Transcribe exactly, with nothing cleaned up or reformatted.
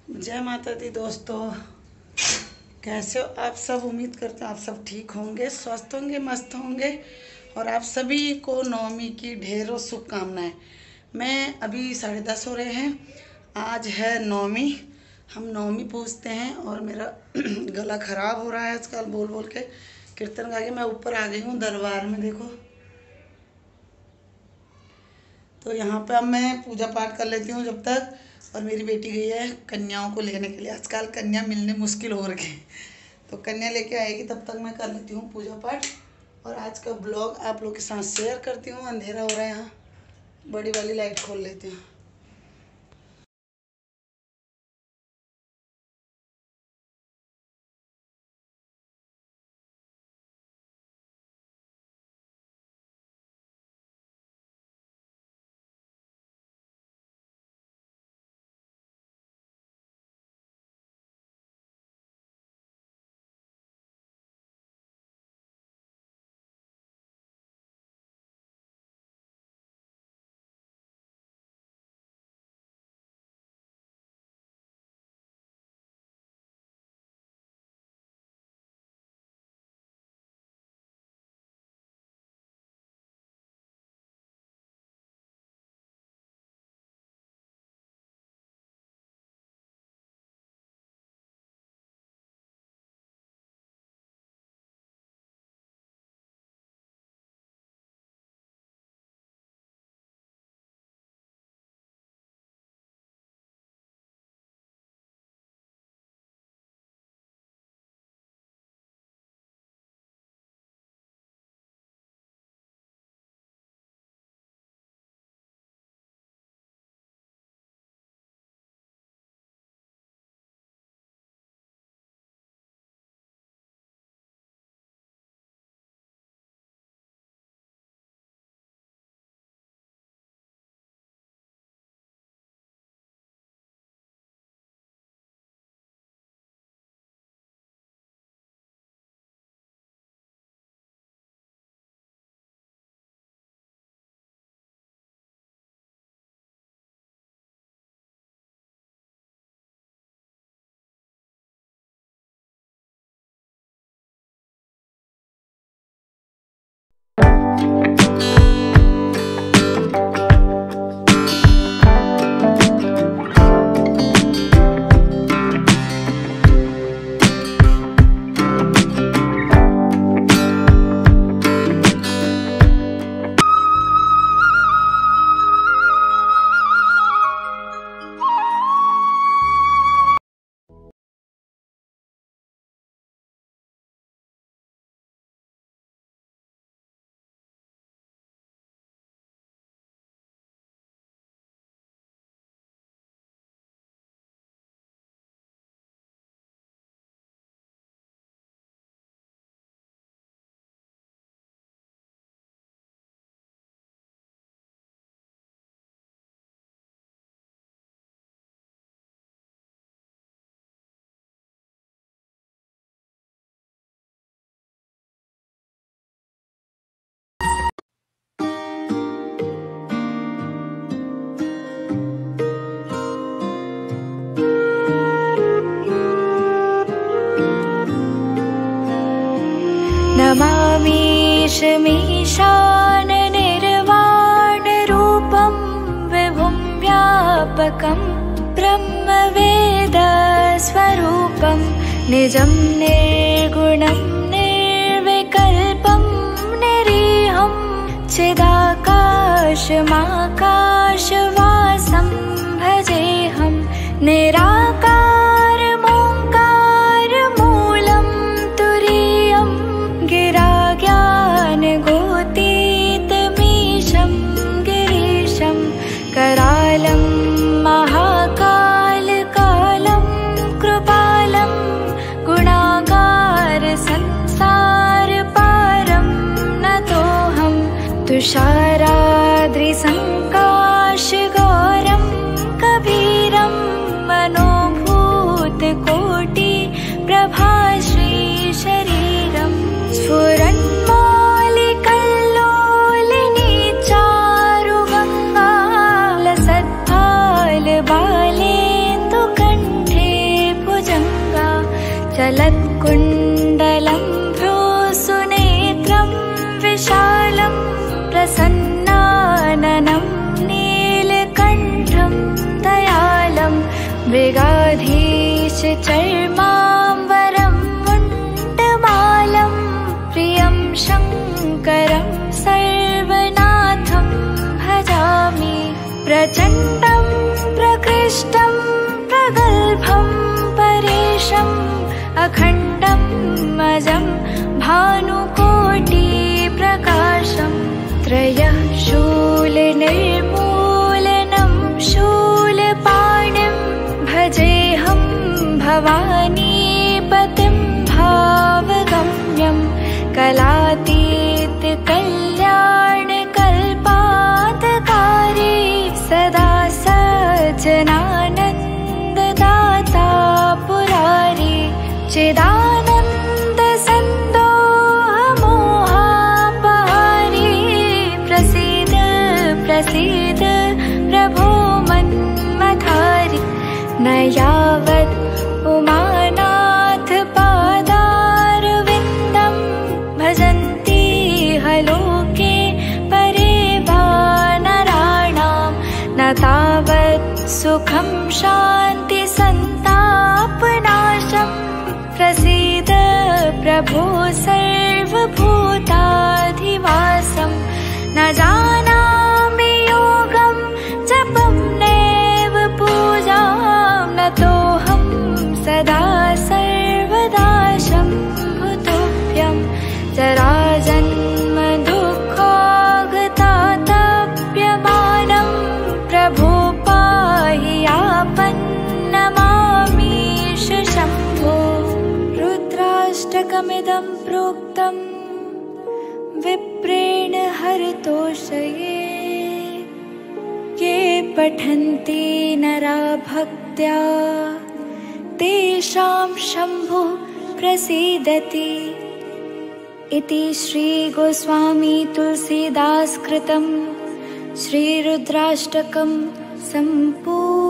जय माता दी दोस्तों, कैसे हो आप सब। उम्मीद करते हैं आप सब ठीक होंगे, स्वस्थ होंगे, मस्त होंगे और आप सभी को नवमी की ढेरों शुभकामनाएं। मैं अभी साढ़े दस हो रहे हैं, आज है नवमी। हम नवमी पूजते हैं और मेरा गला ख़राब हो रहा है आजकल बोल बोल के, कीर्तन गा के। मैं ऊपर आ गई हूँ दरबार में, देखो। तो यहाँ पे अब मैं पूजा पाठ कर लेती हूँ जब तक, और मेरी बेटी गई है कन्याओं को लेने के लिए। आजकल कन्या मिलने मुश्किल हो रखे, तो कन्या लेके आएगी, तब तक मैं कर लेती हूँ पूजा पाठ। और आज का ब्लॉग आप लोग के साथ शेयर करती हूँ। अंधेरा हो रहा है, यहाँ बड़ी वाली लाइट खोल लेती हूँ। नमामीशमीशान निर्वाणरूपं विभुं व्यापकं ब्रह्मवेदस्वरूपं निजं निर्गुणं निर्विकल्पं निरीहं चिदाकाशमाकाशवासं भजेऽहं निराकारमोङ्कारमूलं तुरीयं गिराज्ञानगोतीतमीशं गिरीशं करालं महाकालकालं कृपालं गुणागारसंसारपारं नतोऽहं तुषाराद्रिसङ्काशगौरं कभी गलत्कुण्डलं भ्रूसुनेत्रं विशालं प्रसन्नाननं नीलकण्ठं दयालं मृगाधीशचर्माम्बरं मुण्डमालं प्रियं शङ्करं सर्वनाथं भजामि प्रचण्डं प्रकृष्टं प्रगल्भं परेशम् अखण्डं मजं भानुकोटिप्रकाशं त्रयः शूलनिर्मूलनं शूलपाणिं भजेऽहं भवानीपतिं भावगम्यं कलातीतकल्याणकल्पान्तकारी सदा सज्जनानन्ददाता पुरारी चिदानन्दसन्दोहमोहापहारी प्रसीद प्रसीद प्रभो मन्मथारि न यावत् उमानाथ पादारविन्दं भजन्ति हलोके परे वानराणां न तावत् सुखं शान्ति सन्तापनाशम् प्रसीद प्रभो सर्वभूताधिवासं न जानामि योगं जपं नैव पूजां नतोऽहं सदा सर्वदा शम्भुतुभ्यं जराजन्म दुःखागतातप्यमानं प्रभो पाहि आपन्नमामीश शम्भो रुद्राष्टकमिदं प्रोक्तं विप्रेण हरतोषये ये पठन्ति नरा भक्त्या तेषां शम्भुः प्रसीदति इति श्री गोस्वामी तुलसीदास कृतं श्री रुद्राष्टकं सम्पूर्णम्।